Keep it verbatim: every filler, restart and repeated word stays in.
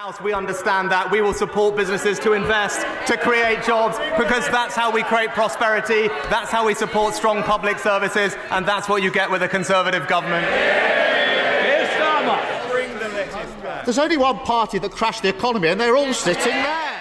House, we understand that. We will support businesses to invest, to create jobs, because that's how we create prosperity, that's how we support strong public services, and that's what you get with a Conservative government. There's only one party that crashed the economy, and they're all sitting there.